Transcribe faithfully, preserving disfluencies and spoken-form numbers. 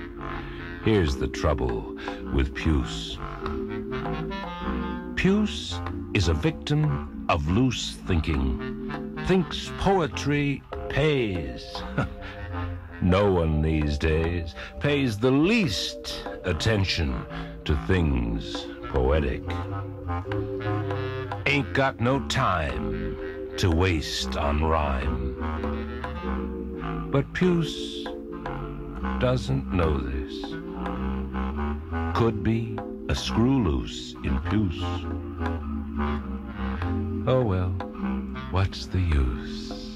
Here's the trouble with Puce. Puce is a victim of loose thinking. Thinks poetry pays. No one these days pays the least attention to things poetic. Ain't got no time to waste on rhyme. But Puce doesn't know this. Could be a screw loose in Puce. Oh well, what's the use?